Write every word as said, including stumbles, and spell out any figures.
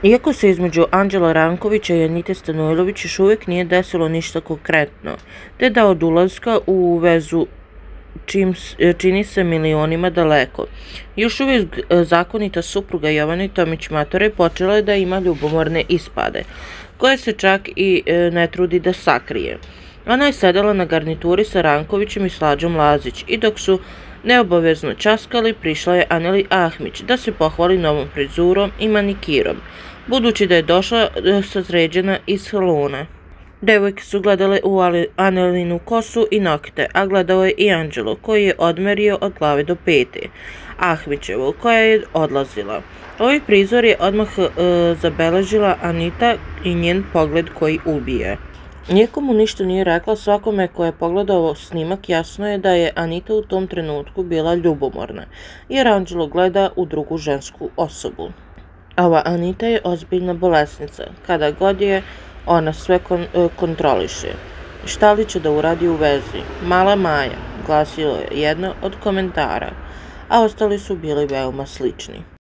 Iako se između Anđela Rankovića i Anite Stanojlović još uvijek nije desilo ništa konkretno, te da od ulaska u vezu čini se milionima daleko. Još uvijek zakonita supruga Jovane Tomić-Matore počela je da ima ljubomorne ispade, koje se čak i ne trudi da sakrije. Ona je sedela na garnituri sa Rankovićem i Slađom Lazić i dok su neobavezno časkali, prišla je Aneli Ahmić da se pohvali novom frizurom i manikirom, budući da je došla sazređena iz salona. Devojke su gledale u Anelinu kosu i nokte, a gledao je i Anđelo, koji je odmerio od glave do pete, Ahmićevu, koja je odlazila. Ovaj prizor je odmah zabeležila Anita i njen pogled koji ubije. Niko mu ništa nije rekla, svakome ko je pogledao snimak jasno je da je Anita u tom trenutku bila ljubomorna, jer Anđelo gleda u drugu žensku osobu. Ova Anita je ozbiljna bolesnica, kada god je ona sve kontroliše. Šta li će da uradi u vezi? Mala Maja, glasilo je jedno od komentara, a ostali su bili veoma slični.